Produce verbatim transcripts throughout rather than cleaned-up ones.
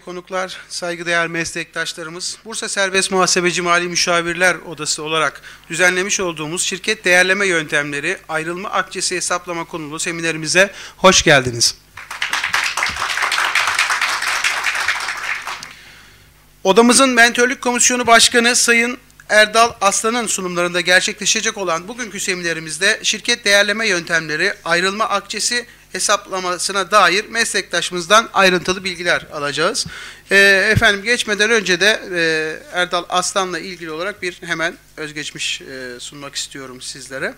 Konuklar, saygıdeğer meslektaşlarımız, Bursa Serbest Muhasebeci Mali Müşavirler Odası olarak düzenlemiş olduğumuz şirket değerleme yöntemleri ayrılma akçesi hesaplama konulu seminerimize hoş geldiniz. Odamızın Mentörlük Komisyonu Başkanı Sayın Erdal Aslan'ın sunumlarında gerçekleşecek olan bugünkü seminerimizde şirket değerleme yöntemleri ayrılma akçesi hesaplamasına dair meslektaşımızdan ayrıntılı bilgiler alacağız. E, efendim geçmeden önce de e, Erdal Aslan'la ilgili olarak bir hemen özgeçmiş e, sunmak istiyorum sizlere.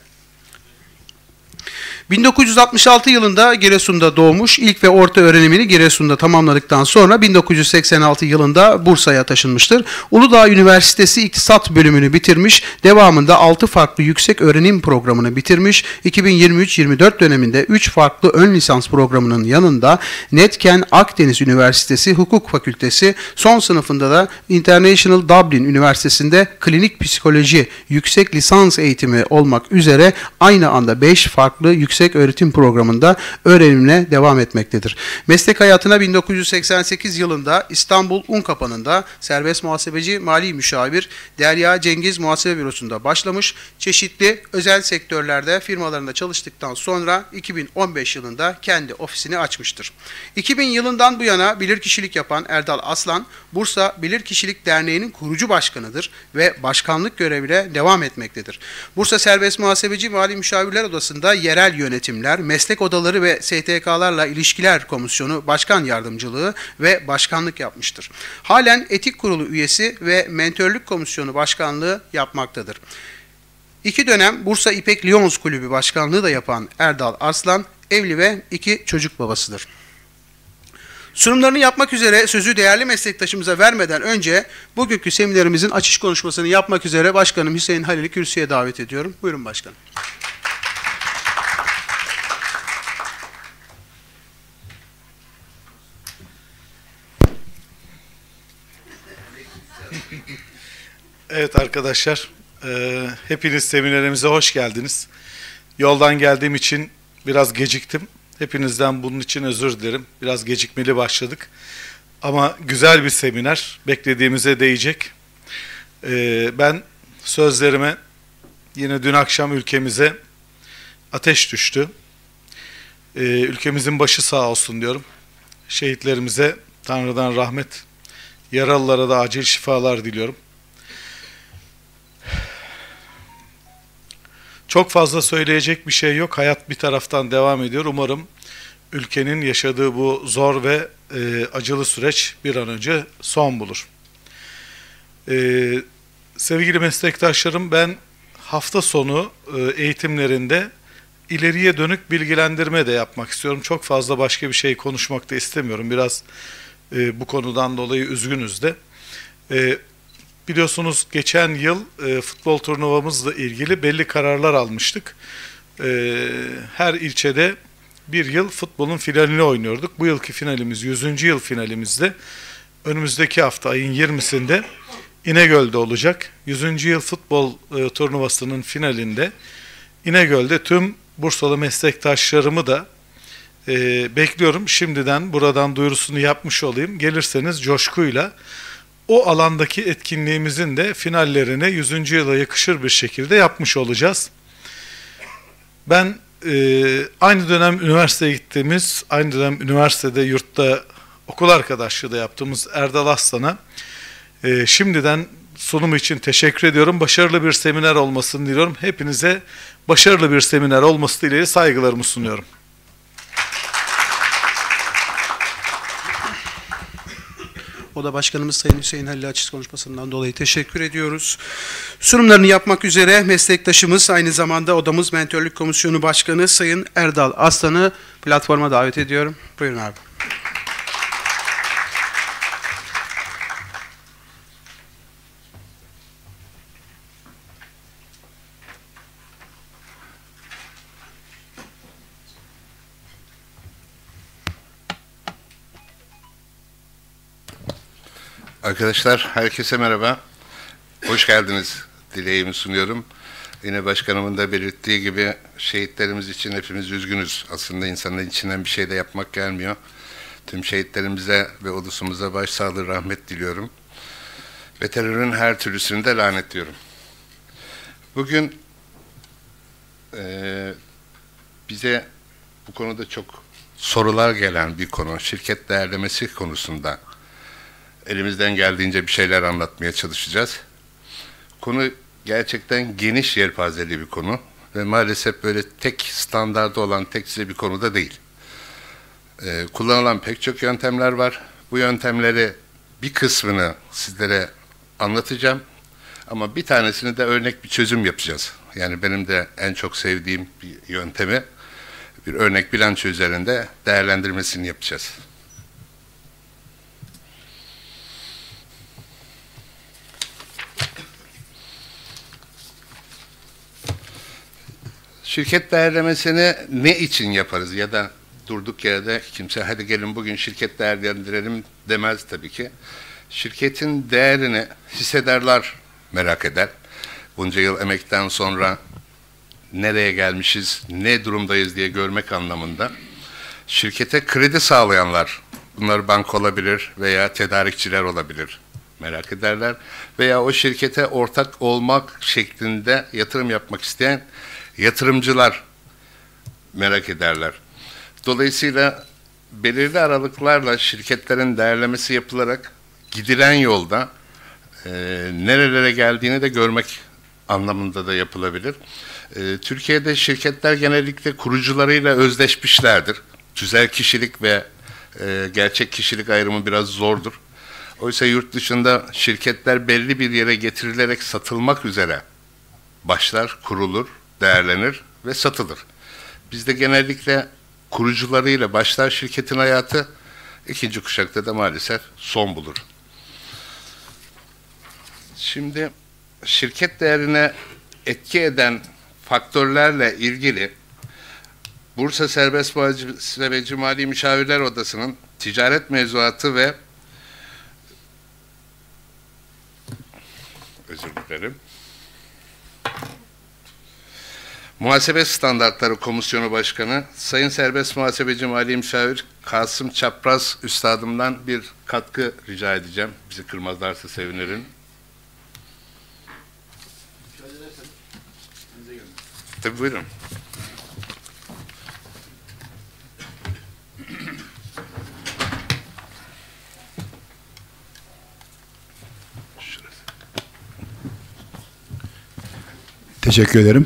bin dokuz yüz altmış altı yılında Giresun'da doğmuş, ilk ve orta öğrenimini Giresun'da tamamladıktan sonra bin dokuz yüz seksen altı yılında Bursa'ya taşınmıştır. Uludağ Üniversitesi İktisat bölümünü bitirmiş, devamında altı farklı yüksek öğrenim programını bitirmiş, iki bin yirmi üç yirmi dört döneminde üç farklı ön lisans programının yanında Netken Akdeniz Üniversitesi Hukuk Fakültesi, son sınıfında da International Dublin Üniversitesi'nde klinik psikoloji yüksek lisans eğitimi olmak üzere aynı anda beş farklı yüksek öğretim programında öğrenimine devam etmektedir. Meslek hayatına bin dokuz yüz seksen sekiz yılında İstanbul Unkapanı'nda serbest muhasebeci mali müşavir Derya Cengiz Muhasebe Bürosu'nda başlamış, çeşitli özel sektörlerde firmalarında çalıştıktan sonra iki bin on beş yılında kendi ofisini açmıştır. iki bin yılından bu yana bilirkişilik yapan Erdal Aslan, Bursa Bilirkişilik Derneği'nin kurucu başkanıdır ve başkanlık görevine devam etmektedir. Bursa Serbest Muhasebeci Mali Müşavirler Odası'nda yerel yönetimler, meslek odaları ve S T K'larla ilişkiler komisyonu başkan yardımcılığı ve başkanlık yapmıştır. Halen etik kurulu üyesi ve mentörlük komisyonu başkanlığı yapmaktadır. İki dönem Bursa İpek Lions Kulübü başkanlığı da yapan Erdal Aslan, evli ve iki çocuk babasıdır. Sunumlarını yapmak üzere sözü değerli meslektaşımıza vermeden önce bugünkü seminerimizin açış konuşmasını yapmak üzere Başkanım Hüseyin Halil'i kürsüye davet ediyorum. Buyurun başkanım. Evet arkadaşlar, e, hepiniz seminerimize hoş geldiniz. Yoldan geldiğim için biraz geciktim. Hepinizden bunun için özür dilerim. Biraz gecikmeli başladık. Ama güzel bir seminer, beklediğimize değecek. E, ben sözlerime yine dün akşam ülkemize ateş düştü. E, ülkemizin başı sağ olsun diyorum. Şehitlerimize Tanrı'dan rahmet, yaralılara da acil şifalar diliyorum. Çok fazla söyleyecek bir şey yok. Hayat bir taraftan devam ediyor. Umarım ülkenin yaşadığı bu zor ve e, acılı süreç bir an önce son bulur. E, sevgili meslektaşlarım, ben hafta sonu e, eğitimlerinde ileriye dönük bilgilendirme de yapmak istiyorum. Çok fazla başka bir şey konuşmak da istemiyorum. Biraz e, bu konudan dolayı üzgünüz de. E, Biliyorsunuz geçen yıl e, futbol turnuvamızla ilgili belli kararlar almıştık. E, her ilçede bir yıl futbolun finalini oynuyorduk. Bu yılki finalimiz yüzüncü yıl finalimizde. Önümüzdeki hafta ayın yirmisinde İnegöl'de olacak. yüzüncü yıl futbol e, turnuvasının finalinde İnegöl'de tüm Bursalı meslektaşlarımı da e, bekliyorum. Şimdiden buradan duyurusunu yapmış olayım. Gelirseniz coşkuyla o alandaki etkinliğimizin de finallerini yüzüncü yıla yakışır bir şekilde yapmış olacağız. Ben e, aynı dönem üniversiteye gittiğimiz, aynı dönem üniversitede yurtta okul arkadaşlığı da yaptığımız Erdal Aslan'a e, şimdiden sunumu için teşekkür ediyorum. Başarılı bir seminer olmasını diliyorum. Hepinize başarılı bir seminer olması dileğiyle saygılarımı sunuyorum. Oda Başkanımız Sayın Hüseyin Halil'e açış konuşmasından dolayı teşekkür ediyoruz. Sunumlarını yapmak üzere meslektaşımız, aynı zamanda Odamız Mentörlük Komisyonu Başkanı Sayın Erdal Aslan'ı platforma davet ediyorum. Buyurun abi. Arkadaşlar, herkese merhaba. Hoş geldiniz dileğimi sunuyorum. Yine başkanımın da belirttiği gibi şehitlerimiz için hepimiz üzgünüz. Aslında insanın içinden bir şey de yapmak gelmiyor. Tüm şehitlerimize ve ulusumuza başsağlığı, rahmet diliyorum. Ve terörün her türlüsünü de lanetliyorum. Bugün e, bize bu konuda çok sorular gelen bir konu, şirket değerlemesi konusunda elimizden geldiğince bir şeyler anlatmaya çalışacağız. Konu gerçekten geniş yelpazeli bir konu ve maalesef böyle tek standardı olan tek size bir konu da değil. Ee, kullanılan pek çok yöntemler var. Bu yöntemleri bir kısmını sizlere anlatacağım ama bir tanesini de örnek bir çözüm yapacağız. Yani benim de en çok sevdiğim bir yöntemi bir örnek bilanço üzerinde değerlendirmesini yapacağız. Şirket değerlemesini ne için yaparız ya da durduk yerde kimse hadi gelin bugün şirket değerlendirelim demez tabii ki. Şirketin değerini hissedarlar merak eder. Bunca yıl emekten sonra nereye gelmişiz, ne durumdayız diye görmek anlamında. Şirkete kredi sağlayanlar, bunlar banka olabilir veya tedarikçiler olabilir, merak ederler. Veya o şirkete ortak olmak şeklinde yatırım yapmak isteyen yatırımcılar merak ederler. Dolayısıyla belirli aralıklarla şirketlerin değerlemesi yapılarak gidilen yolda e, nerelere geldiğini de görmek anlamında da yapılabilir. E, Türkiye'de şirketler genellikle kurucularıyla özdeşmişlerdir. Tüzel kişilik ve e, gerçek kişilik ayrımı biraz zordur. Oysa yurt dışında şirketler belli bir yere getirilerek satılmak üzere başlar, kurulur, değerlenir ve satılır. Bizde genellikle kurucularıyla başlar şirketin hayatı, ikinci kuşakta da maalesef son bulur. Şimdi şirket değerine etki eden faktörlerle ilgili Bursa Serbest Muhasebe ve Cumali Müşavirler Odası'nın ticaret mevzuatı ve özür dilerim. Muhasebe Standartları Komisyonu Başkanı Sayın Serbest Muhasebeci Mali Müşavir Kasım Çapraz Üstadım'dan bir katkı rica edeceğim. Bizi kırmazlarsa sevinirim. Tabii buyurun. Teşekkür ederim.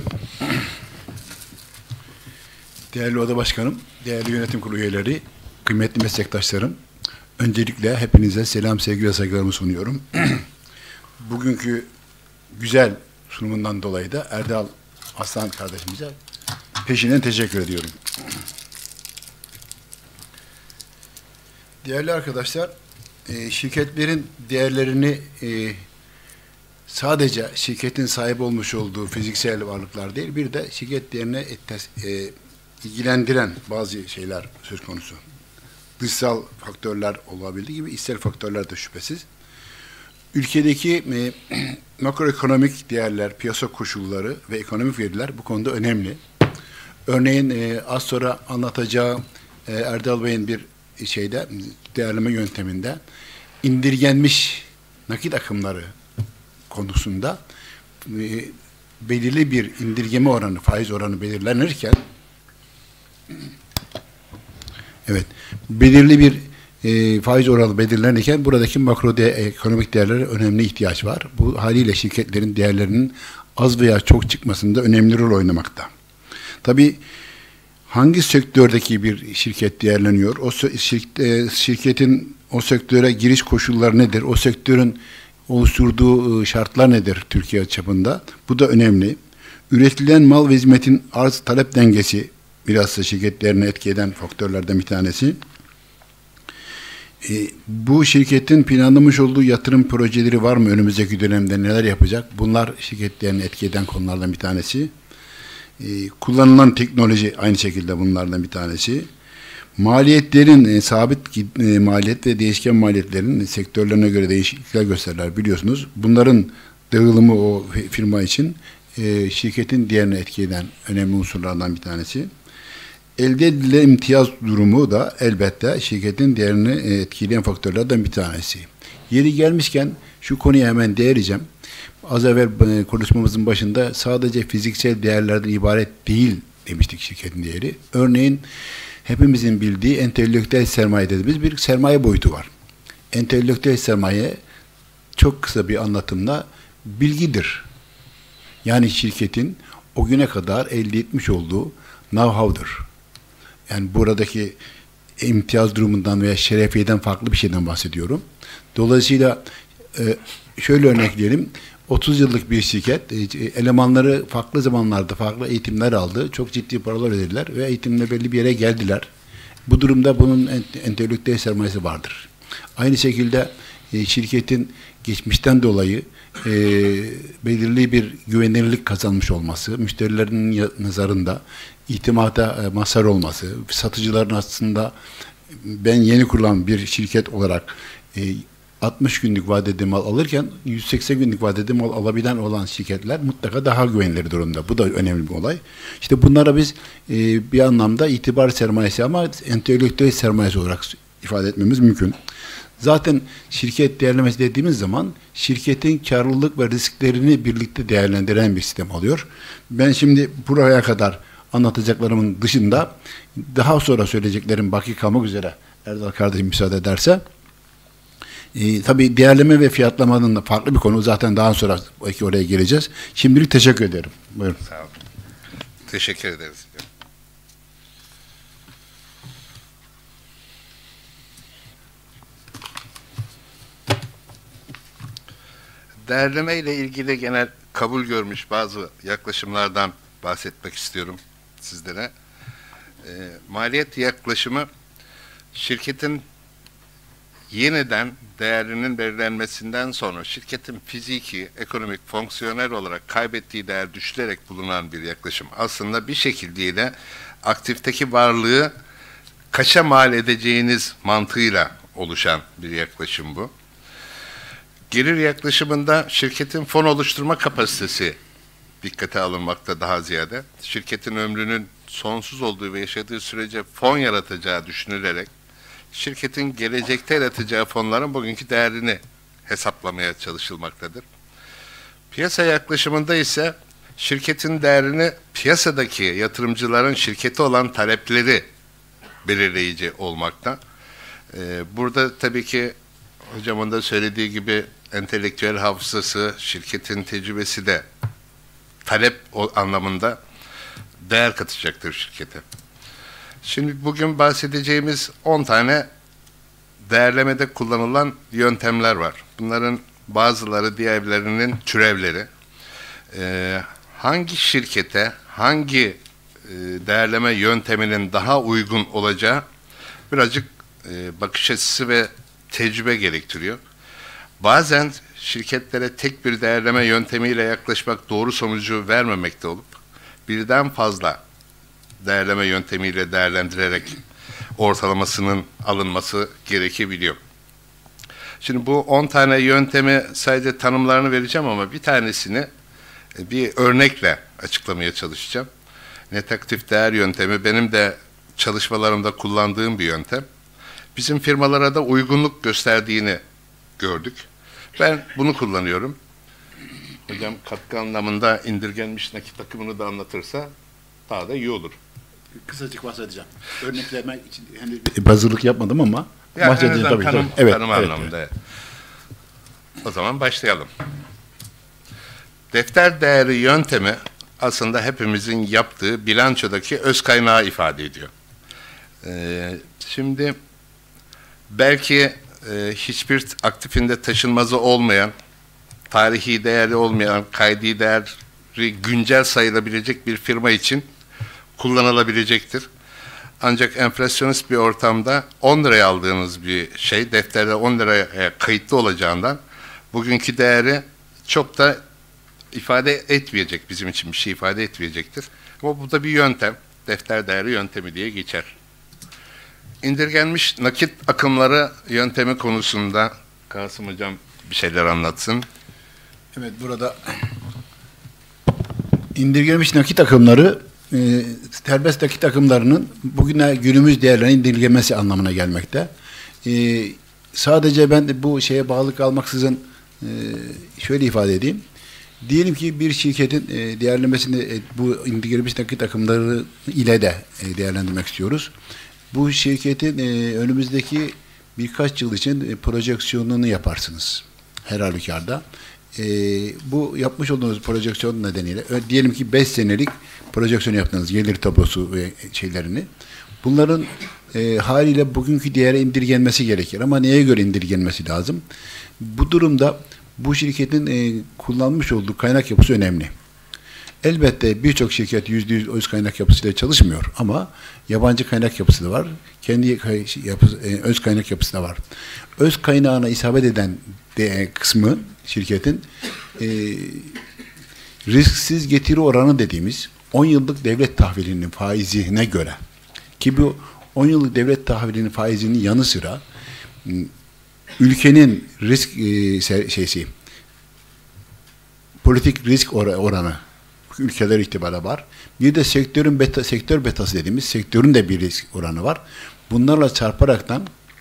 Değerli Oda Başkanım, değerli yönetim kurulu üyeleri, kıymetli meslektaşlarım, öncelikle hepinize selam, sevgi ve saygılarımı sunuyorum. Bugünkü güzel sunumundan dolayı da Erdal Aslan kardeşimize peşinden teşekkür ediyorum. Değerli arkadaşlar, şirketlerin değerlerini sadece şirketin sahip olmuş olduğu fiziksel varlıklar değil, bir de şirket değerine e, ilgilendiren bazı şeyler söz konusu. Dışsal faktörler olabildiği gibi içsel faktörler de şüphesiz. Ülkedeki e, makroekonomik değerler, piyasa koşulları ve ekonomik veriler bu konuda önemli. Örneğin e, az sonra anlatacağı e, Erdal Bey'in bir şeyde değerleme yönteminde indirgenmiş nakit akımları konusunda e, belirli bir indirgeme oranı, faiz oranı belirlenirken evet, belirli bir e, faiz oranı belirlenirken buradaki makro de, ekonomik değerlere önemli ihtiyaç var. Bu haliyle şirketlerin değerlerinin az veya çok çıkmasında önemli rol oynamakta. Tabii hangi sektördeki bir şirket değerleniyor? O şirket, şirketin o sektöre giriş koşulları nedir? O sektörün oluşturduğu şartlar nedir Türkiye çapında? Bu da önemli. Üretilen mal ve hizmetin arz talep dengesi biraz da şirketlerine etki eden faktörlerden bir tanesi. E, bu şirketin planlamış olduğu yatırım projeleri var mı? Önümüzdeki dönemde neler yapacak? Bunlar şirketlerini etki eden konulardan bir tanesi. E, kullanılan teknoloji aynı şekilde bunlardan bir tanesi. Maliyetlerin e, sabit e, maliyet ve değişken maliyetlerin sektörlerine göre değişiklikler gösterirler biliyorsunuz. Bunların dağılımı o firma için e, şirketin diğerine etki eden önemli unsurlardan bir tanesi. elde edilen imtiyaz durumu da elbette şirketin değerini etkileyen faktörlerden bir tanesi. Yeri gelmişken şu konuya hemen değineceğim. Az evvel konuşmamızın başında sadece fiziksel değerlerden ibaret değil demiştik şirketin değeri. Örneğin hepimizin bildiği entelektüel sermaye dediğimiz bir sermaye boyutu var. Entelektüel sermaye çok kısa bir anlatımla bilgidir. Yani şirketin o güne kadar elde etmiş olduğu know-how'dır. Yani buradaki imtiyaz durumundan veya şerefiyeden farklı bir şeyden bahsediyorum. Dolayısıyla şöyle örnekleyelim. otuz yıllık bir şirket, elemanları farklı zamanlarda farklı eğitimler aldı. Çok ciddi paralar ödediler ve eğitimle belli bir yere geldiler. Bu durumda bunun entelektüel sermayesi vardır. Aynı şekilde şirketin geçmişten dolayı e, belirli bir güvenilirlik kazanmış olması, müşterilerin nazarında itimada e, mazhar olması, satıcıların aslında ben yeni kurulan bir şirket olarak e, altmış günlük vadeli mal alırken yüz seksen günlük vadeli mal alabilen olan şirketler mutlaka daha güvenilir durumda. Bu da önemli bir olay. İşte bunlara biz e, bir anlamda itibar sermayesi ama entelektüel sermayesi olarak ifade etmemiz mümkün. Zaten şirket değerlemesi dediğimiz zaman şirketin karlılık ve risklerini birlikte değerlendiren bir sistem oluyor. Ben şimdi buraya kadar anlatacaklarımın dışında daha sonra söyleyeceklerim baki kalmak üzere Erdal kardeşim müsaade ederse. Ee, tabii değerleme ve fiyatlamanın da farklı bir konu. Zaten daha sonra belki oraya geleceğiz. Şimdilik teşekkür ederim. Buyurun. Sağ olun. Teşekkür ederiz. Değerleme ile ilgili genel kabul görmüş bazı yaklaşımlardan bahsetmek istiyorum sizlere. E, maliyet yaklaşımı şirketin yeniden değerinin belirlenmesinden sonra şirketin fiziki, ekonomik, fonksiyonel olarak kaybettiği değer düşülerek bulunan bir yaklaşım. Aslında bir şekilde aktifteki varlığı kaça mal edeceğiniz mantığıyla oluşan bir yaklaşım bu. Gelir yaklaşımında şirketin fon oluşturma kapasitesi dikkate alınmakta daha ziyade. Şirketin ömrünün sonsuz olduğu ve yaşadığı sürece fon yaratacağı düşünülerek şirketin gelecekte yaratacağı fonların bugünkü değerini hesaplamaya çalışılmaktadır. Piyasa yaklaşımında ise şirketin değerini piyasadaki yatırımcıların şirkete olan talepleri belirleyici olmakta. Ee, burada tabii ki hocamın da söylediği gibi entelektüel hafızası, şirketin tecrübesi de talep anlamında değer katacaktır şirkete. Şimdi bugün bahsedeceğimiz on tane değerlemede kullanılan yöntemler var. Bunların bazıları diğerlerinin türevleri. Ee, hangi şirkete, hangi e, değerleme yönteminin daha uygun olacağı birazcık e, bakış açısı ve tecrübe gerektiriyor. Bazen şirketlere tek bir değerleme yöntemiyle yaklaşmak doğru sonucu vermemekte olup birden fazla değerleme yöntemiyle değerlendirerek ortalamasının alınması gerekebiliyor. Şimdi bu on tane yöntemi sadece tanımlarını vereceğim ama bir tanesini bir örnekle açıklamaya çalışacağım. Net aktif değer yöntemi benim de çalışmalarımda kullandığım bir yöntem. Bizim firmalara da uygunluk gösterdiğini gördük. Ben bunu kullanıyorum. Hocam katkı anlamında indirgenmiş nakit akımını da anlatırsa daha da iyi olur. Kısacık bahsedeceğim. Örneklemek için hani hazırlık yapmadım ama yani bahsedeceğim tabii. Tanım, tabii. Evet, tanım evet, anlamında. Evet. O zaman başlayalım. Defter değeri yöntemi aslında hepimizin yaptığı bilançodaki öz kaynağı ifade ediyor. Ee, şimdi belki e, hiçbir aktifinde taşınmazı olmayan, tarihi değeri olmayan, kaydi değeri güncel sayılabilecek bir firma için kullanılabilecektir. Ancak enflasyonist bir ortamda on liraya aldığınız bir şey, defterde on liraya kayıtlı olacağından bugünkü değeri çok da ifade etmeyecek, bizim için bir şey ifade etmeyecektir. Ama bu da bir yöntem, defter değeri yöntemi diye geçer. İndirgenmiş nakit akımları yöntemi konusunda Kasım Hocam bir şeyler anlatsın. Evet, burada indirgenmiş nakit akımları e, serbest nakit akımlarının bugüne günümüz değerlerine indirgemesi anlamına gelmekte. E, sadece ben de bu şeye bağlı kalmaksızın e, şöyle ifade edeyim. Diyelim ki bir şirketin e, değerlenmesini e, bu indirgenmiş nakit akımları ile de e, değerlendirmek istiyoruz. Bu şirketin e, önümüzdeki birkaç yıl için e, projeksiyonunu yaparsınız. Her halükarda. E, bu yapmış olduğunuz projeksiyon nedeniyle e, diyelim ki beş senelik projeksiyon yaptınız, gelir tablosu ve şeylerini. Bunların e, haliyle bugünkü değere indirgenmesi gerekir. Ama neye göre indirgenmesi lazım? Bu durumda bu şirketin e, kullanmış olduğu kaynak yapısı önemli. Elbette birçok şirket yüzde yüz öz kaynak yapısıyla çalışmıyor ama yabancı kaynak yapısı da var. Kendi yapısı, e, öz kaynak yapısı da var. Öz kaynağına isabet eden de, kısmı şirketin e, risksiz getiri oranı dediğimiz on yıllık devlet tahvilinin faizine göre, ki bu on yıllık devlet tahvilinin faizinin yanı sıra ülkenin risk e, şeysi politik risk oranı ülkeler itibariyle var. Bir de sektörün beta, sektör betası dediğimiz sektörün de bir risk oranı var. Bunlarla çarparaktan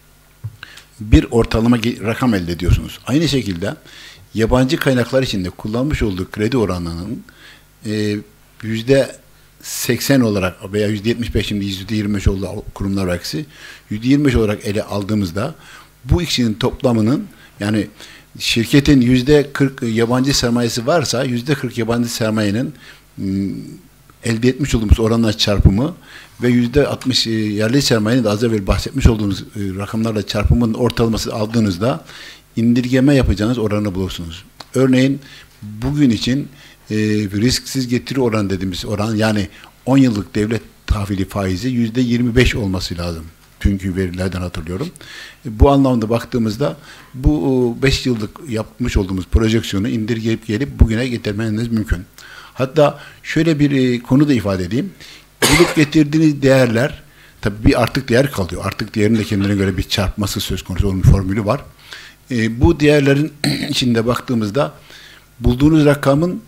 bir ortalama rakam elde ediyorsunuz. Aynı şekilde yabancı kaynaklar içinde kullanmış olduğu kredi oranının e, yüzde seksen olarak veya yüzde yetmiş beş, şimdi yüzde yirmi beş oldu kurumlar vergisi, yüzde yirmi beş olarak ele aldığımızda bu ikisinin toplamının, yani şirketin yüzde kırk yabancı sermayesi varsa yüzde kırk yabancı sermayenin m, elde etmiş olduğumuz oranla çarpımı ve yüzde altmış yerli sermayenin de az evvel bahsetmiş olduğumuz e, rakamlarla çarpımının ortalaması aldığınızda indirgeme yapacağınız oranı bulursunuz. Örneğin bugün için e, risksiz getiri oranı dediğimiz oran, yani on yıllık devlet tahvili faizi yüzde yirmi beş olması lazım. Çünkü verilerden hatırlıyorum. Bu anlamda baktığımızda bu beş yıllık yapmış olduğumuz projeksiyonu indirgeyip gelip bugüne getirmeniz mümkün. Hatta şöyle bir konu da ifade edeyim. Bulup getirdiğiniz değerler, tabii bir artık değer kalıyor. Artık değerin de kendine göre bir çarpması söz konusu olmuş formülü var. E, bu değerlerin içinde baktığımızda bulduğunuz rakamın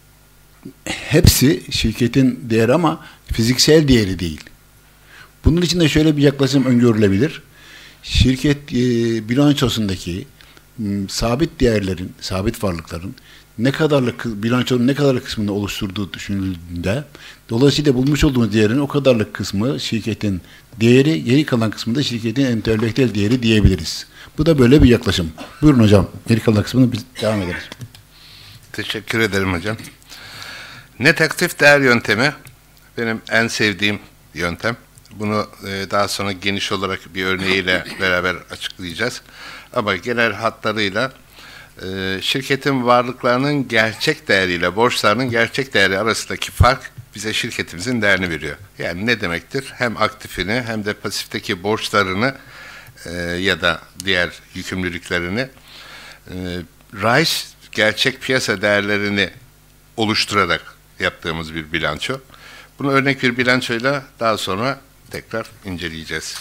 hepsi şirketin değeri ama fiziksel değeri değil. Bunun için de şöyle bir yaklaşım öngörülebilir. Şirket e, bilançosundaki m, sabit değerlerin, sabit varlıkların ne kadarlık bilançonun ne kadarlık kısmını oluşturduğu düşünüldüğünde, dolayısıyla bulmuş olduğumuz değerin o kadarlık kısmı şirketin değeri, geri kalan kısmı da şirketin entelektüel değeri diyebiliriz. Bu da böyle bir yaklaşım. Buyurun hocam, geri kalan kısmını biz devam ederiz. Teşekkür ederim hocam. Net aktif değer yöntemi benim en sevdiğim yöntem. Bunu daha sonra geniş olarak bir örneğiyle beraber açıklayacağız. Ama genel hatlarıyla şirketin varlıklarının gerçek değeriyle borçlarının gerçek değeri arasındaki fark bize şirketimizin değerini veriyor. Yani ne demektir? Hem aktifini hem de pasifteki borçlarını ya da diğer yükümlülüklerini raiz gerçek piyasa değerlerini oluşturarak yaptığımız bir bilanço. Bunu örnek bir bilançoyla daha sonra tekrar inceleyeceğiz.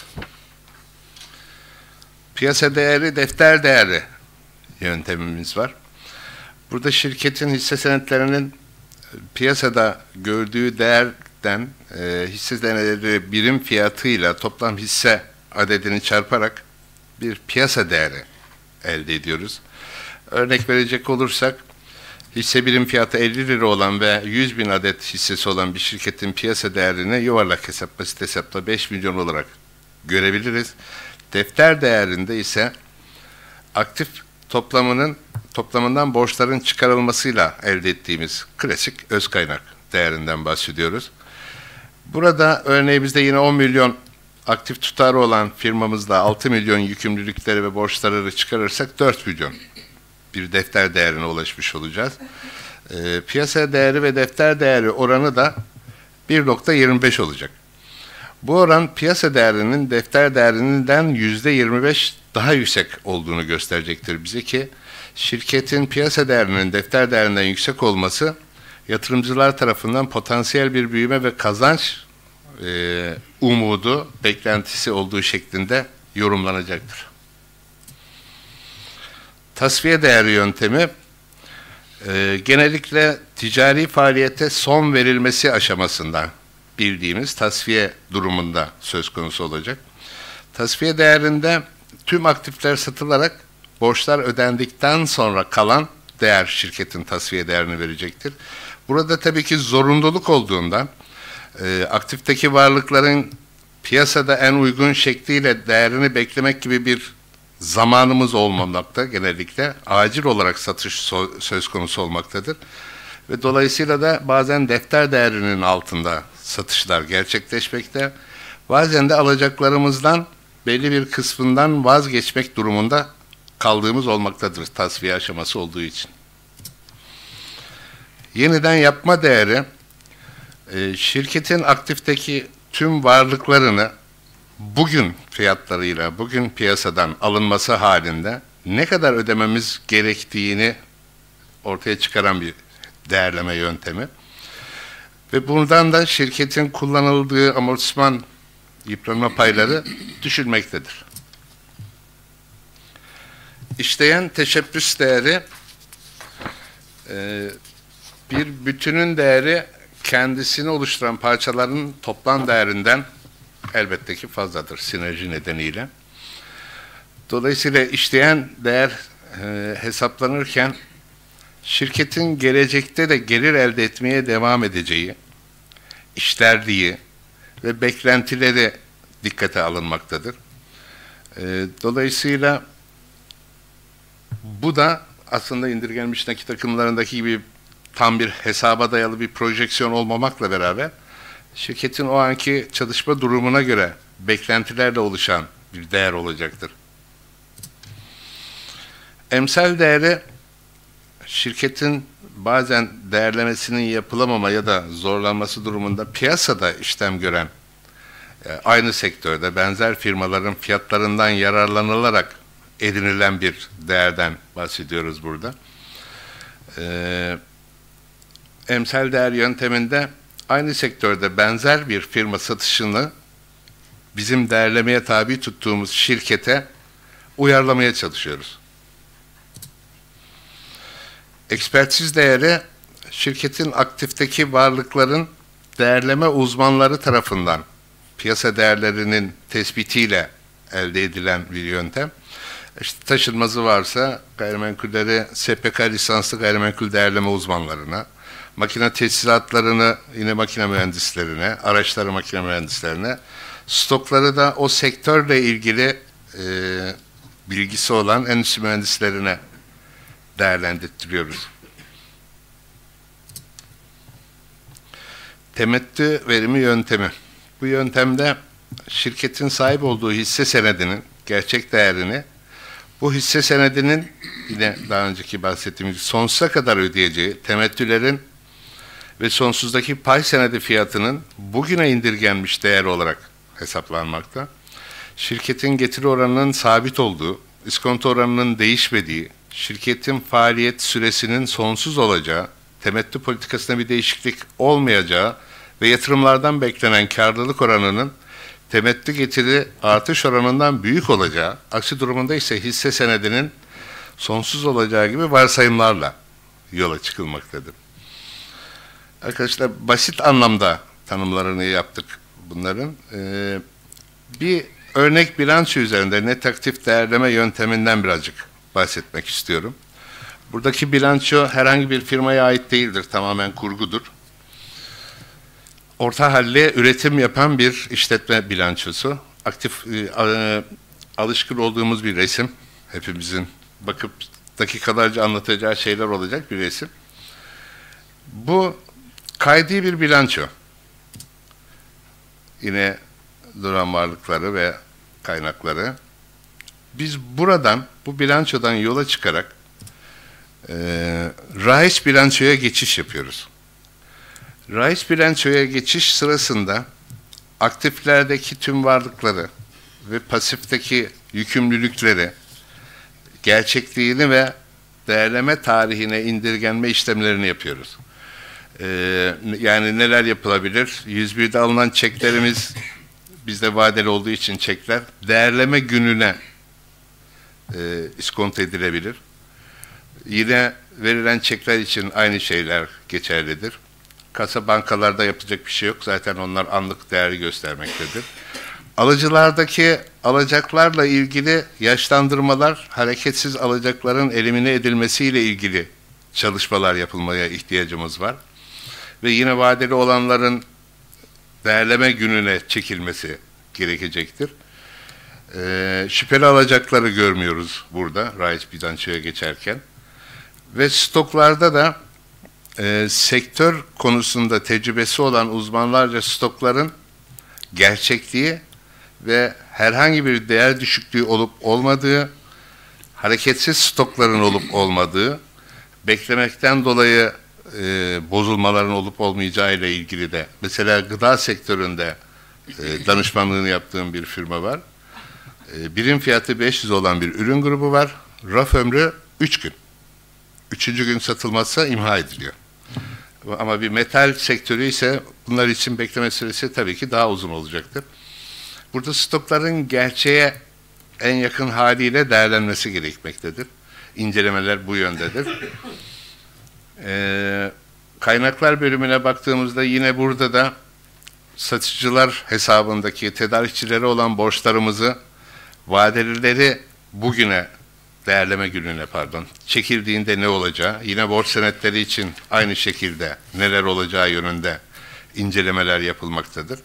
Piyasa değeri, defter değeri yöntemimiz var. Burada şirketin hisse senetlerinin piyasada gördüğü değerden e, hisse senetleri birim fiyatıyla toplam hisse adedini çarparak bir piyasa değeri elde ediyoruz. Örnek verecek olursak, hisse birim fiyatı elli lira olan ve yüz bin adet hissesi olan bir şirketin piyasa değerini yuvarlak hesap, basit hesapla beş milyon olarak görebiliriz. Defter değerinde ise aktif toplamının toplamından borçların çıkarılmasıyla elde ettiğimiz klasik öz kaynak değerinden bahsediyoruz. Burada örneğimizde yine on milyon aktif tutarı olan firmamızda altı milyon yükümlülükleri ve borçları çıkarırsak dört milyon bir defter değerine ulaşmış olacağız. E, piyasa değeri ve defter değeri oranı da bir nokta yirmi beş olacak. Bu oran piyasa değerinin defter değerinden yüzde yirmi beş daha yüksek olduğunu gösterecektir bize ki şirketin piyasa değerinin defter değerinden yüksek olması yatırımcılar tarafından potansiyel bir büyüme ve kazanç e, umudu, beklentisi olduğu şeklinde yorumlanacaktır. Tasfiye değeri yöntemi e, genellikle ticari faaliyete son verilmesi aşamasında bildiğimiz tasfiye durumunda söz konusu olacak. Tasfiye değerinde tüm aktifler satılarak borçlar ödendikten sonra kalan değer şirketin tasfiye değerini verecektir. Burada tabii ki zorunluluk olduğundan e, aktifteki varlıkların piyasada en uygun şekliyle değerini beklemek gibi bir zamanımız olmamakta, genellikle acil olarak satış so- söz konusu olmaktadır. Ve dolayısıyla da bazen defter değerinin altında satışlar gerçekleşmekte. Bazen de alacaklarımızdan belli bir kısmından vazgeçmek durumunda kaldığımız olmaktadır tasfiye aşaması olduğu için. Yeniden yapma değeri, e, şirketin aktifteki tüm varlıklarını bugün fiyatlarıyla, bugün piyasadan alınması halinde ne kadar ödememiz gerektiğini ortaya çıkaran bir değerleme yöntemi. Ve buradan da şirketin kullanıldığı amortisman yıpranma payları düşülmektedir. İşleyen teşebbüs değeri, e, bir bütünün değeri kendisini oluşturan parçaların toplam değerinden elbette ki fazladır sinerji nedeniyle. Dolayısıyla işleyen değer e, hesaplanırken şirketin gelecekte de gelir elde etmeye devam edeceği, işlerliği ve beklentileri dikkate alınmaktadır. E, dolayısıyla bu da aslında indirgenmiş nakit akımlarındaki gibi tam bir hesaba dayalı bir projeksiyon olmamakla beraber şirketin o anki çalışma durumuna göre beklentilerle oluşan bir değer olacaktır. Emsal değeri, şirketin bazen değerlemesinin yapılamama ya da zorlanması durumunda piyasada işlem gören aynı sektörde benzer firmaların fiyatlarından yararlanılarak edinilen bir değerden bahsediyoruz burada. Ee, emsal değer yönteminde aynı sektörde benzer bir firma satışını bizim değerlemeye tabi tuttuğumuz şirkete uyarlamaya çalışıyoruz. Ekspertiz değeri, şirketin aktifteki varlıkların değerleme uzmanları tarafından piyasa değerlerinin tespitiyle elde edilen bir yöntem. İşte taşınmazı varsa gayrimenkulleri S P K lisanslı gayrimenkul değerleme uzmanlarına, makine tesisatlarını yine makine mühendislerine, araçları makine mühendislerine, stokları da o sektörle ilgili e, bilgisi olan endüstri mühendislerine değerlendirtiriyoruz. Temettü verimi yöntemi. Bu yöntemde şirketin sahip olduğu hisse senedinin gerçek değerini, bu hisse senedinin yine daha önceki bahsettiğim gibi sonsuza kadar ödeyeceği temettülerin ve sonsuzdaki pay senedi fiyatının bugüne indirgenmiş değer olarak hesaplanmakta. Şirketin getiri oranının sabit olduğu, iskonto oranının değişmediği, şirketin faaliyet süresinin sonsuz olacağı, temettü politikasında bir değişiklik olmayacağı ve yatırımlardan beklenen karlılık oranının temettü getiri artış oranından büyük olacağı, aksi durumunda ise hisse senedinin sonsuz olacağı gibi varsayımlarla yola çıkılmaktadır. Arkadaşlar basit anlamda tanımlarını yaptık bunların. Ee, bir örnek bilanço üzerinde net aktif değerleme yönteminden birazcık bahsetmek istiyorum. Buradaki bilanço herhangi bir firmaya ait değildir, tamamen kurgudur. Orta halli üretim yapan bir işletme bilançosu. Aktif, e, alışkın olduğumuz bir resim. Hepimizin bakıp dakikalarca anlatacağı şeyler olacak bir resim. Bu kaydi bir bilanço. Yine duran varlıkları ve kaynakları. Biz buradan, bu bilançodan yola çıkarak e, raiç bilançoya geçiş yapıyoruz. Raiç bilançoya geçiş sırasında aktiflerdeki tüm varlıkları ve pasifteki yükümlülükleri, gerçekliğini ve değerleme tarihine indirgenme işlemlerini yapıyoruz. Ee, yani neler yapılabilir? yüz birde alınan çeklerimiz bizde vadeli olduğu için çekler değerleme gününe e, iskonto edilebilir. Yine verilen çekler için aynı şeyler geçerlidir. Kasa bankalarda yapacak bir şey yok. Zaten onlar anlık değeri göstermektedir. Alıcılardaki alacaklarla ilgili yaşlandırmalar, hareketsiz alacakların elimine edilmesiyle ilgili çalışmalar yapılmaya ihtiyacımız var. Ve yine vadeli olanların değerleme gününe çekilmesi gerekecektir. Ee, şüpheli alacakları görmüyoruz burada, raiç bilançoya geçerken. Ve stoklarda da e, sektör konusunda tecrübesi olan uzmanlarca stokların gerçekliği ve herhangi bir değer düşüklüğü olup olmadığı, hareketsiz stokların olup olmadığı, beklemekten dolayı e, bozulmaların olup olmayacağı ile ilgili de, mesela gıda sektöründe e, danışmanlığını yaptığım bir firma var. E, birim fiyatı beş yüz olan bir ürün grubu var. Raf ömrü üç gün. Üçüncü gün satılmazsa imha ediliyor. Ama bir metal sektörü ise bunlar için bekleme süresi tabii ki daha uzun olacaktır. Burada stokların gerçeğe en yakın haliyle değerlenmesi gerekmektedir. İncelemeler bu yöndedir. Ee, kaynaklar bölümüne baktığımızda yine burada da satıcılar hesabındaki tedarikçilere olan borçlarımızı, vadelileri bugüne, değerleme gününe pardon, çekildiğinde ne olacağı, yine borç senetleri için aynı şekilde neler olacağı yönünde incelemeler yapılmaktadır.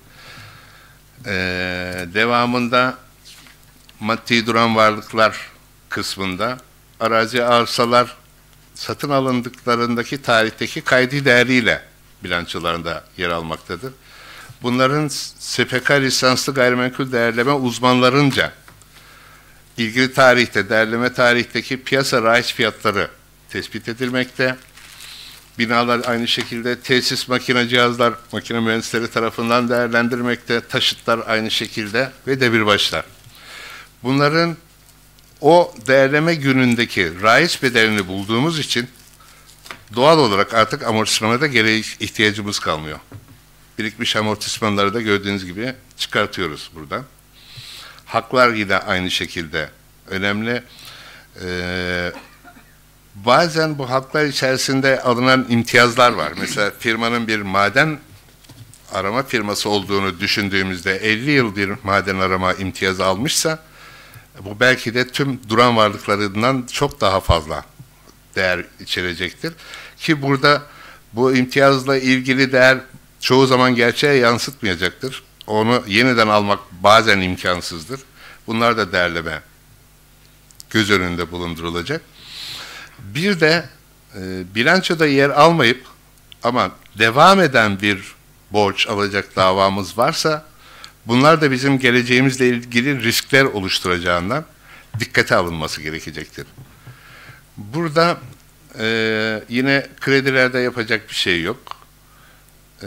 Ee, devamında maddi duran varlıklar kısmında arazi arsalar satın alındıklarındaki tarihteki kaydi değeriyle bilançolarında yer almaktadır. Bunların S P K lisanslı gayrimenkul değerleme uzmanlarınca ilgili tarihte, değerleme tarihteki piyasa raiç fiyatları tespit edilmekte. Binalar aynı şekilde tesis makine cihazlar, makine mühendisleri tarafından değerlendirmekte, taşıtlar aynı şekilde ve demirbaşlar. Bunların o değerleme günündeki raiç bedelini bulduğumuz için doğal olarak artık amortismana da gereği ihtiyacımız kalmıyor. Birikmiş amortismanları da gördüğünüz gibi çıkartıyoruz buradan. Haklar yine aynı şekilde önemli. Ee, bazen bu haklar içerisinde alınan imtiyazlar var. Mesela firmanın bir maden arama firması olduğunu düşündüğümüzde elli yıl bir maden arama imtiyazı almışsa bu belki de tüm duran varlıklarından çok daha fazla değer içerecektir. Ki burada bu imtiyazla ilgili değer çoğu zaman gerçeğe yansıtmayacaktır. Onu yeniden almak bazen imkansızdır. Bunlar da değerleme göz önünde bulundurulacak. Bir de e, bilançoda yer almayıp ama devam eden bir borç alacak davamız varsa bunlar da bizim geleceğimizle ilgili riskler oluşturacağından dikkate alınması gerekecektir. Burada e, yine kredilerde yapacak bir şey yok. E,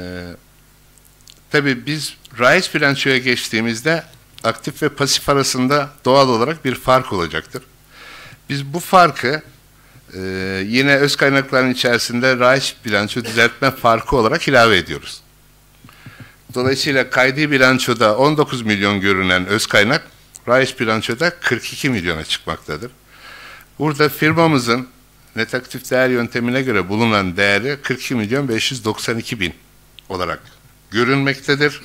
tabii biz raiç bilançoya geçtiğimizde aktif ve pasif arasında doğal olarak bir fark olacaktır. Biz bu farkı e, yine öz kaynakların içerisinde raiç bilanço düzeltme farkı olarak ilave ediyoruz. Dolayısıyla kaydi bilançoda on dokuz milyon görünen öz kaynak raiç bilançoda kırk iki milyona çıkmaktadır. Burada firmamızın net aktif değer yöntemine göre bulunan değeri kırk iki milyon beş yüz doksan iki bin olarak görünmektedir.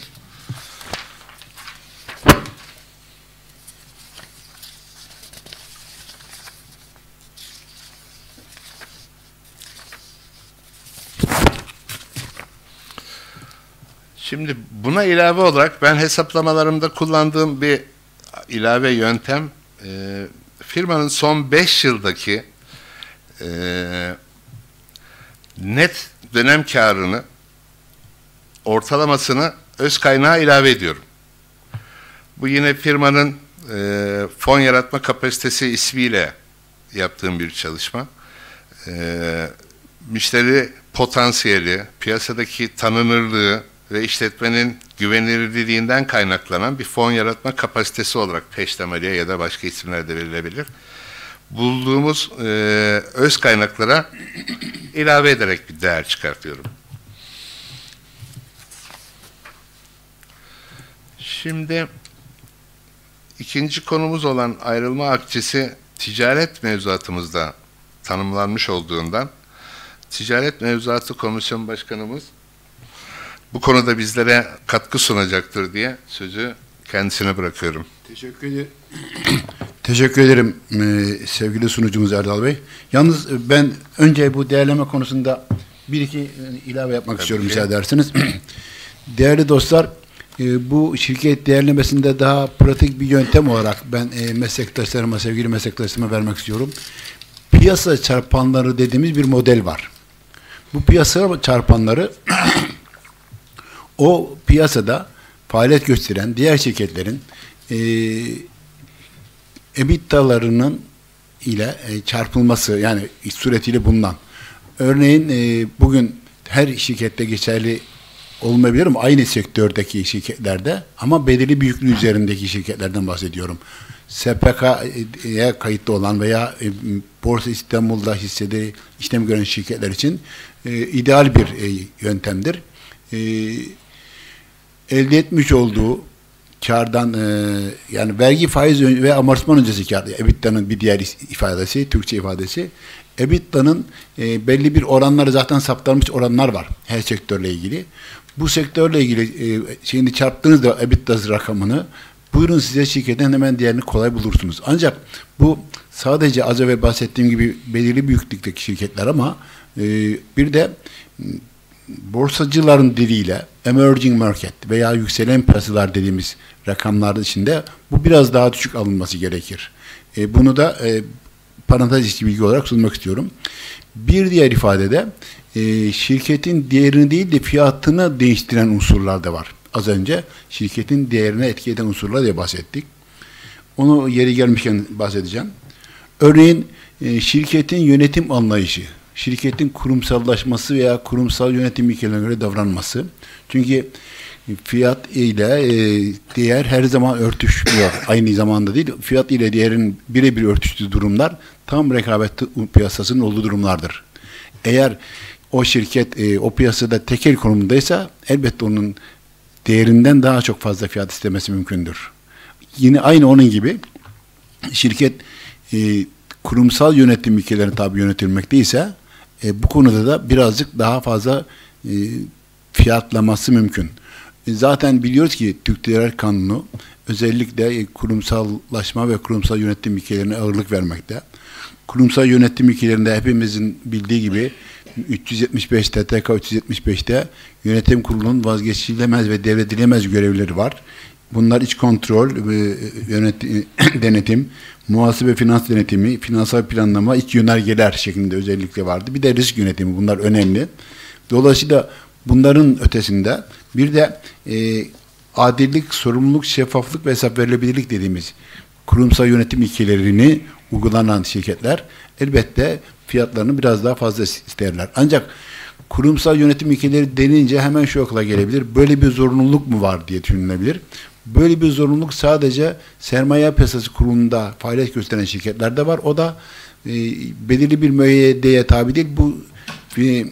Şimdi buna ilave olarak ben hesaplamalarımda kullandığım bir ilave yöntem e, firmanın son beş yıldaki e, net dönem karını ortalamasını öz kaynağa ilave ediyorum. Bu yine firmanın e, fon yaratma kapasitesi ismiyle yaptığım bir çalışma. E, müşteri potansiyeli, piyasadaki tanınırlığı ve işletmenin güvenilirliğinden kaynaklanan bir fon yaratma kapasitesi olarak peştemaliye ya da başka isimlerde verilebilir. Bulduğumuz e, öz kaynaklara ilave ederek bir değer çıkartıyorum. Şimdi ikinci konumuz olan ayrılma akçesi ticaret mevzuatımızda tanımlanmış olduğundan Ticaret Mevzuatı Komisyon Başkanımız bu konuda bizlere katkı sunacaktır diye sözü kendisine bırakıyorum. Teşekkür ederim. Teşekkür ederim e, sevgili sunucumuz Erdal Bey. Yalnız ben önce bu değerleme konusunda bir iki ilave yapmak Tabii istiyorum ki. müsaade ederseniz. Değerli dostlar, e, bu şirket değerlemesinde daha pratik bir yöntem olarak ben e, meslektaşlarıma, sevgili meslektaşlarıma vermek istiyorum. Piyasa çarpanları dediğimiz bir model var. Bu piyasa çarpanları o piyasada faaliyet gösteren diğer şirketlerin e, EBITDA'larının ile e, çarpılması, yani suretiyle bulunan. Örneğin e, bugün her şirkette geçerli olmayabilir ama aynı sektördeki şirketlerde, ama belirli büyüklüğü üzerindeki şirketlerden bahsediyorum. S P K'ya kayıtlı olan veya e, Borsa İstanbul'da hissede işlem gören şirketler için e, ideal bir e, yöntemdir. E, elde etmiş olduğu kârdan, e, yani vergi, faiz ve amortisman öncesi kâr, EBITDA'nın bir diğer ifadesi, Türkçe ifadesi. EBITDA'nın e, belli bir oranları, zaten saptanmış oranlar var her sektörle ilgili. Bu sektörle ilgili e, şimdi çarptığınızda EBITDA rakamını, buyurun size şirketten hemen diğerini kolay bulursunuz. Ancak bu sadece az evvel bahsettiğim gibi belirli büyüklükteki şirketler, ama e, bir de borsacıların diliyle emerging market veya yükselen piyasalar dediğimiz rakamlar içinde bu biraz daha düşük alınması gerekir. E, bunu da e, parantez içi bilgi olarak sunmak istiyorum. Bir diğer ifadede e, şirketin değerini değil de fiyatını değiştiren unsurlar da var. Az önce şirketin değerine etki eden unsurlar diye bahsettik. Onu yeri gelmişken bahsedeceğim. Örneğin e, şirketin yönetim anlayışı, şirketin kurumsallaşması veya kurumsal yönetim ilkelerine göre davranması. Çünkü fiyat ile e, değer her zaman örtüşmüyor. Aynı zamanda değil, fiyat ile değerin birebir örtüştüğü durumlar tam rekabet piyasasının olduğu durumlardır. Eğer o şirket e, o piyasada tekel konumundaysa elbette onun değerinden daha çok fazla fiyat istemesi mümkündür. Yine aynı onun gibi şirket e, kurumsal yönetim ilkelerine tabi yönetilmekteyse e, bu konuda da birazcık daha fazla e, fiyatlaması mümkün. E, zaten biliyoruz ki Türk Ticaret Kanunu özellikle e, kurumsallaşma ve kurumsal yönetim ilkelerine ağırlık vermekte. Kurumsal yönetim ilkelerinde hepimizin bildiği gibi üç yüz yetmiş beş T T K üç yüz yetmiş beş'te yönetim kurulunun vazgeçilemez ve devredilemez görevleri var. Bunlar iç kontrol, yönetim, denetim, muhasebe finans denetimi, finansal planlama, iç yönergeler şeklinde özellikle vardı. Bir de risk yönetimi, bunlar önemli. Dolayısıyla bunların ötesinde bir de e, adillik, sorumluluk, şeffaflık ve hesap verilebilirlik dediğimiz kurumsal yönetim ilkelerini uygulanan şirketler elbette fiyatlarını biraz daha fazla isterler. Ancak kurumsal yönetim ilkeleri denince hemen şu akla gelebilir. Böyle bir zorunluluk mu var diye düşünülebilir. Böyle bir zorunluluk sadece sermaye piyasası kurulunda faaliyet gösteren şirketlerde var. O da e, belirli bir müeyyideye tabi değil. Bu e,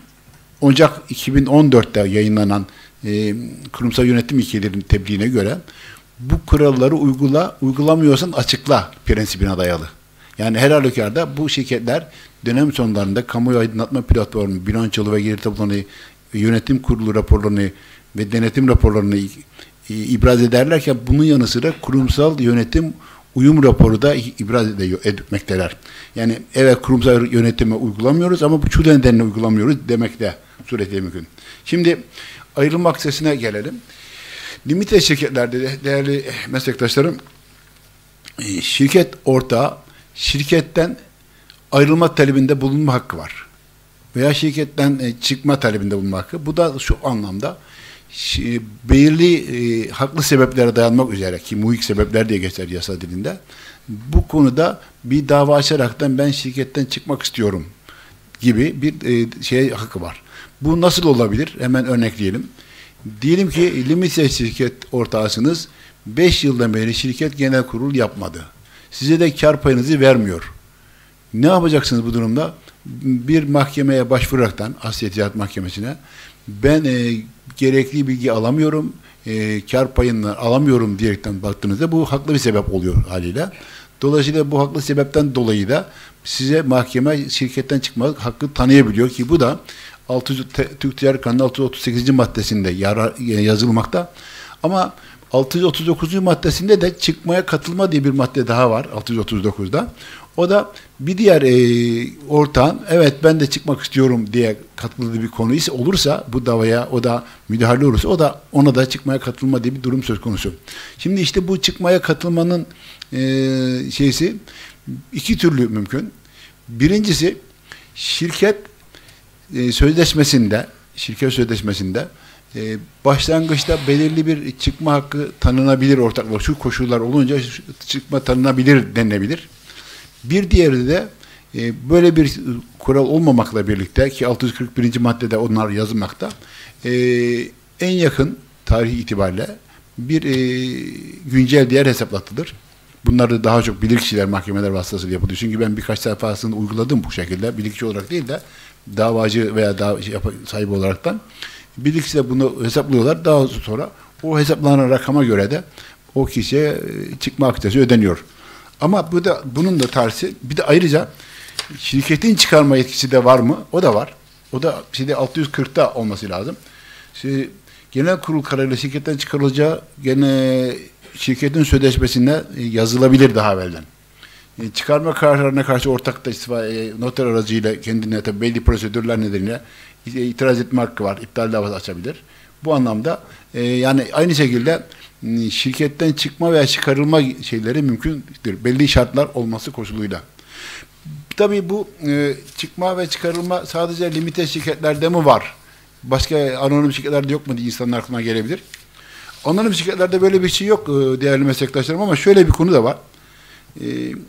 Ocak iki bin on dört'te yayınlanan e, kurumsal yönetim ilkelerinin tebliğine göre bu kuralları uygula, uygulamıyorsan açıkla prensibine dayalı. Yani her halükarda bu şirketler dönem sonlarında kamuoyu aydınlatma platformu, bilançolu ve geri tablolarını, yönetim kurulu raporlarını ve denetim raporlarını ibraz ederlerken bunun yanı sıra kurumsal yönetim uyum raporu da ibraz etmekteler. Yani evet, kurumsal yönetimi uygulamıyoruz ama bu şu nedenle uygulamıyoruz demek de suretiyle mümkün. Şimdi ayrılma aksesine gelelim. Limite şirketlerde de değerli meslektaşlarım, şirket ortağı şirketten ayrılma talebinde bulunma hakkı var. Veya şirketten çıkma talebinde bulunma hakkı. Bu da şu anlamda belirli e, haklı sebeplere dayanmak üzere, ki muhik sebepler diye geçer yasa dilinde, bu konuda bir dava açaraktan ben şirketten çıkmak istiyorum gibi bir e, şey hakkı var. Bu nasıl olabilir? Hemen örnekleyelim. Diyelim ki limite şirket ortağısınız, beş yıldan beri şirket genel kurul yapmadı. Size de kar payınızı vermiyor. Ne yapacaksınız bu durumda? Bir mahkemeye başvuraraktan, Asya Ticaret Mahkemesi'ne, ben e, gerekli bilgi alamıyorum, e, kar payını alamıyorum diyerekten baktığınızda bu haklı bir sebep oluyor haliyle. Dolayısıyla bu haklı sebepten dolayı da size mahkeme şirketten çıkma hakkı tanıyabiliyor ki bu da altı yüz, Türk Ticaret Kanunu altı yüz otuz sekizinci maddesinde yarar, yazılmakta. Ama altı yüz otuz dokuzuncu maddesinde de çıkmaya katılma diye bir madde daha var altı yüz otuz dokuzda. O da bir diğer e, ortağın evet ben de çıkmak istiyorum diye katıldığı bir konu ise olursa bu davaya o da müdahale olursa o da ona da çıkmaya katılma diye bir durum söz konusu. Şimdi işte bu çıkmaya katılmanın e, şeysi iki türlü mümkün. Birincisi şirket e, sözleşmesinde şirket sözleşmesinde e, başlangıçta belirli bir çıkma hakkı tanınabilir ortaklar. Şu koşullar olunca çıkma tanınabilir denilebilir. Bir diğeri de e, böyle bir kural olmamakla birlikte ki altı yüz kırk birinci maddede onlar yazılmakta e, en yakın tarih itibariyle bir e, güncel değer hesaplatılır. Bunlar da daha çok bilirkişiler mahkemeler vasıtasıyla yapılıyor. Çünkü ben birkaç defasında uyguladım bu şekilde. Bilirkişi olarak değil de davacı veya dava sahibi olaraktan bilirkişiler bunu hesaplıyorlar. Daha sonra o hesaplanan rakama göre de o kişiye çıkma akçesi ödeniyor. Ama bu da bunun da tersi. Bir de ayrıca şirketin çıkarma yetkisi de var mı? O da var. O da şimdi altı yüz kırkta olması lazım. Şimdi genel kurul kararıyla şirketten çıkarılacağı gene şirketin sözleşmesinde yazılabilir daha evvelden. Çıkarma kararlarına karşı ortak da istifa, noter aracıyla kendine tabii belli prosedürler nedeniyle itiraz etme hakkı var. İptal davası açabilir. Bu anlamda yani aynı şekilde şirketten çıkma veya çıkarılma şeyleri mümkündür. Belli şartlar olması koşuluyla. Tabii bu e, çıkma ve çıkarılma sadece limite şirketlerde mi var? Başka anonim şirketlerde yok mu diye insanlar aklına gelebilir. Anonim şirketlerde böyle bir şey yok e, değerli meslektaşlarım ama şöyle bir konu da var. E,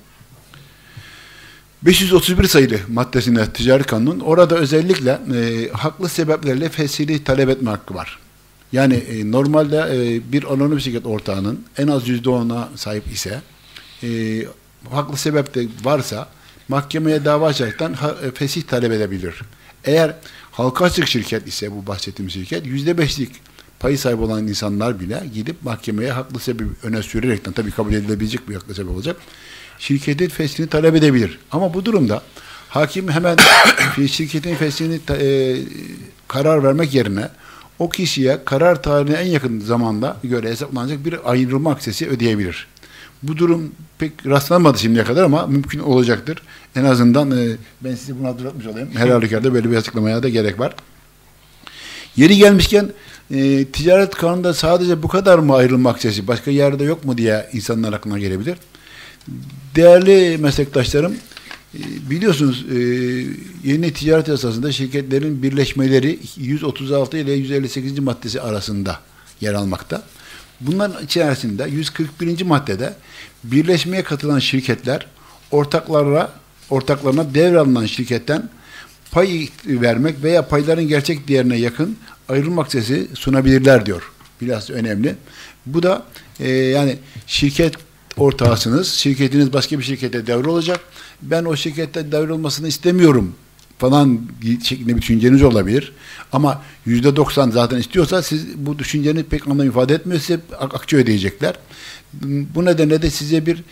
beş yüz otuz bir sayılı maddesinde Ticaret Kanunu'nun orada özellikle e, haklı sebeplerle fesili talep etme hakkı var. Yani e, normalde e, bir anonim şirket ortağının en az yüzde ona sahip ise e, haklı sebep de varsa mahkemeye dava açaraktan ha, e, fesih talep edebilir. Eğer halka açık şirket ise bu bahsettiğim şirket yüzde beşlik payı sahibi olan insanlar bile gidip mahkemeye haklı sebebi öne sürerekten tabii kabul edilebilecek bir haklı sebep olacak. Şirketin feshini talep edebilir. Ama bu durumda hakim hemen şirketin feshini e, karar vermek yerine o kişiye karar tarihine en yakın zamanda göre hesaplanacak bir ayrılma aksesi ödeyebilir. Bu durum pek rastlanmadı şimdiye kadar ama mümkün olacaktır. En azından e, ben size bunu hatırlatmış olayım. Her halükarda böyle bir açıklamaya da gerek var. Yeri gelmişken e, ticaret kanununda sadece bu kadar mı ayrılma aksesi, başka yerde yok mu diye insanlar aklına gelebilir. Değerli meslektaşlarım, e, biliyorsunuz e, yeni ticaret yasasında şirketlerin birleşmeleri yüz otuz altı ile yüz elli sekizinci maddesi arasında yer almakta. Bunların içerisinde yüz kırk birinci maddede birleşmeye katılan şirketler ortaklarına ortaklarına devralınan şirketten pay vermek veya payların gerçek değerine yakın ayrılma aksesi sunabilirler diyor. Biraz önemli. Bu da e, yani şirket ortağısınız. Şirketiniz başka bir şirkete devrolacak. Ben o şirkette devrolmasını istemiyorum falan şeklinde bir düşünceniz olabilir. Ama yüzde doksan zaten istiyorsa siz bu düşünceniz pek anlam ifade etmiyor. Size akçe ödeyecekler. Bu nedenle de size bir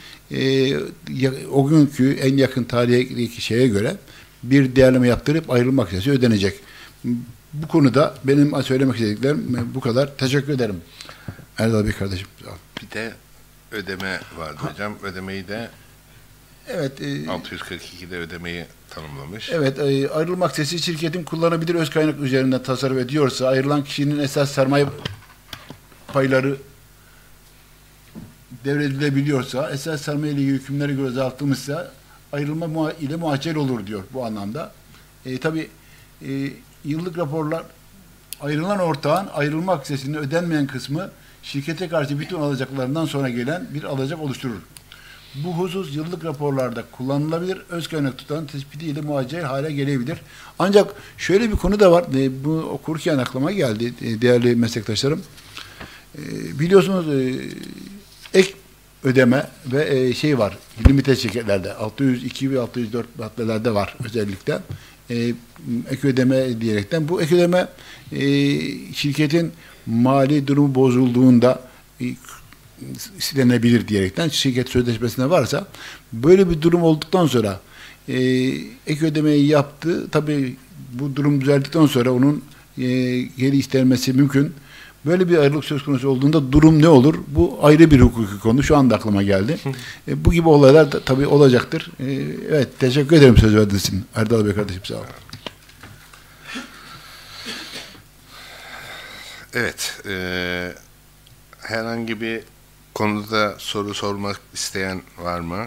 e, o günkü en yakın tarihteki şeye göre bir değerleme yaptırıp ayrılma akçesi ödenecek. Bu konuda benim söylemek istediklerim bu kadar. Teşekkür ederim. Erdal Bey kardeşim. Bir de ödeme vardı hocam. Ödemeyi de evet, e, altı yüz kırk ikide ödemeyi tanımlamış. Evet, e, ayrılma akçesi şirketin kullanabilir öz kaynak üzerinden tasarruf ediyorsa, ayrılan kişinin esas sermaye payları devredilebiliyorsa, esas sermaye ile hükümlere göre azaltılmışsa ayrılma muha ile muhacel olur diyor bu anlamda. E, Tabi e, yıllık raporlar ayrılan ortağın ayrılma akçesinin ödenmeyen kısmı şirkete karşı bütün alacaklarından sonra gelen bir alacak oluşturur. Bu husus yıllık raporlarda kullanılabilir, öz kaynak tutanın tespitiyle muhacel hale gelebilir. Ancak şöyle bir konu da var, e, bu okurken aklıma geldi e, değerli meslektaşlarım. E, biliyorsunuz e, ek ödeme ve e, şey var, limite şirketlerde, altı yüz iki ve altı yüz dört maddelerde var özellikle. E, ek ödeme diyerekten, bu ek ödeme e, şirketin mali durumu bozulduğunda e, silenebilir diyerekten şirket sözleşmesinde varsa, böyle bir durum olduktan sonra e, ek ödemeyi yaptı. Tabii bu durum düzeldikten sonra onun e, geri istenmesi mümkün. Böyle bir ayrılık söz konusu olduğunda durum ne olur? Bu ayrı bir hukuki konu. Şu anda aklıma geldi. E, bu gibi olaylar da tabii olacaktır. E, evet, teşekkür ederim söz verdiğiniz için. Erdal Bey kardeşim, sağ olun. Evet, e, herhangi bir konuda soru sormak isteyen var mı?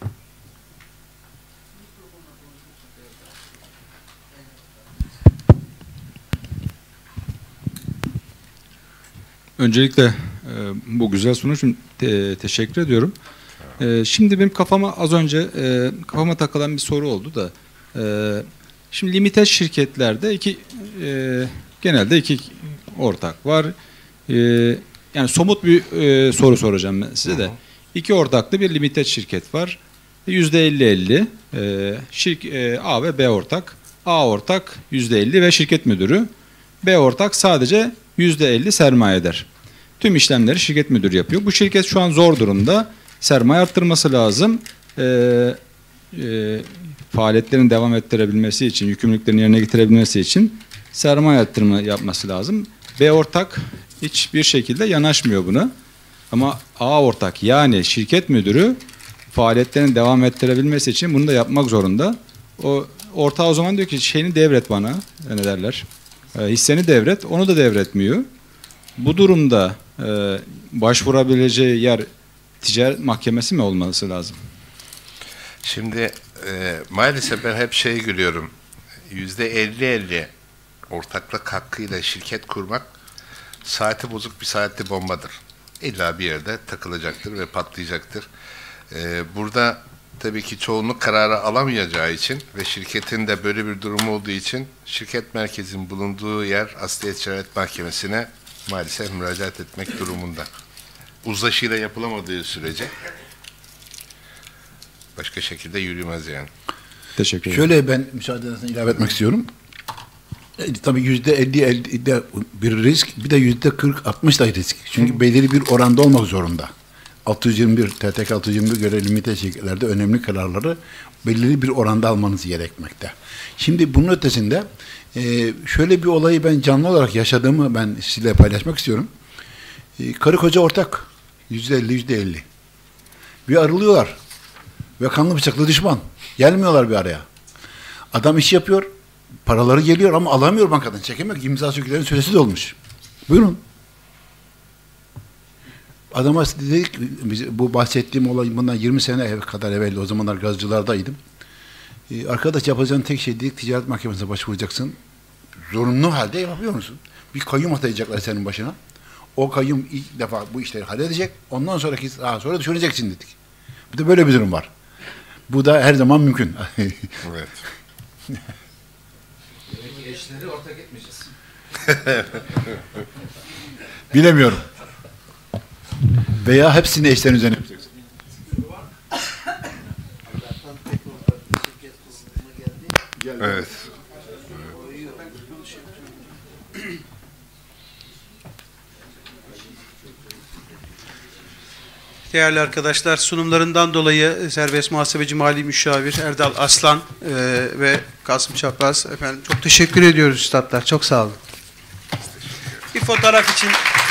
Öncelikle e, bu güzel sunum için te teşekkür ediyorum. E, şimdi benim kafama az önce e, kafama takılan bir soru oldu da e, şimdi limited şirketlerde iki e, genelde iki ortak var. E, yani somut bir e, soru soracağım ben size de. İki ortaklı bir limited şirket var. yüzde elli elli e, şirk, e, A ve B ortak. A ortak yüzde elli ve şirket müdürü. B ortak sadece yüzde elli sermayedar. Tüm işlemleri şirket müdürü yapıyor. Bu şirket şu an zor durumda. Sermaye arttırması lazım. E, e, faaliyetlerini devam ettirebilmesi için, yükümlülüklerini yerine getirebilmesi için sermaye arttırma yapması lazım. B ortak hiçbir şekilde yanaşmıyor buna. Ama A ortak yani şirket müdürü faaliyetlerini devam ettirebilmesi için bunu da yapmak zorunda. O ortağı o zaman diyor ki şeyini devret bana, ne derler, e, hisseni devret, onu da devretmiyor. Bu durumda e, başvurabileceği yer ticaret mahkemesi mi olması lazım? Şimdi e, maalesef ben hep şey görüyorum. Yüzde elli elli ortaklık hakkıyla şirket kurmak saati bozuk bir saatli bombadır. İlla bir yerde takılacaktır ve patlayacaktır. E, burada tabii ki çoğunluk kararı alamayacağı için ve şirketin de böyle bir durumu olduğu için şirket merkezinin bulunduğu yer Asliye Ticaret Mahkemesi'ne maalesef müracaat etmek durumunda. Uzlaşıyla yapılamadığı sürece başka şekilde yürümez yani. Teşekkür ederim. Şöyle ben müsaadenizle ilave etmek istiyorum. E, tabii yüzde elli elli de bir risk, bir de yüzde kırk altmış da risk. Çünkü belirli bir oranda olmak zorunda. altı yüz yirmi bir T T K altı yüz yirmi bir göre limite şirketlerde önemli kararları belirli bir oranda almanız gerekmekte. Şimdi bunun ötesinde e, şöyle bir olayı ben canlı olarak yaşadığımı ben sizinle paylaşmak istiyorum. E, karı koca ortak. yüzde elli yüzde elli. Bir ayrılıyorlar. Ve kanlı bıçaklı düşman. Gelmiyorlar bir araya. Adam iş yapıyor. Paraları geliyor ama alamıyor bankadan. Çekemiyor. İmza sökülerin süresi dolmuş. Buyurun. Adama dedik, bu bahsettiğim olay bundan yirmi sene kadar evvel, o zamanlar gazcılardaydım. Ee, arkadaş yapacağın tek şey dedik, ticaret mahkemesine başvuracaksın. Zorunlu halde yapıyor musun? Bir kayyum atayacaklar senin başına. O kayyum ilk defa bu işleri halledecek. Ondan sonraki daha sonra düşüneceksin dedik. Bir de böyle bir durum var. Bu da her zaman mümkün. Evet. Eşleri ortak etmeyeceğiz. Bilemiyorum. Veya hepsini eşlerin üzerine yapacaksın. Evet. Değerli arkadaşlar, sunumlarından dolayı Serbest Muhasebeci Mali Müşavir Erdal Aslan e, ve Kasım Çapraz efendim çok teşekkür ediyoruz üstadlar. Çok sağ olun. Bir fotoğraf için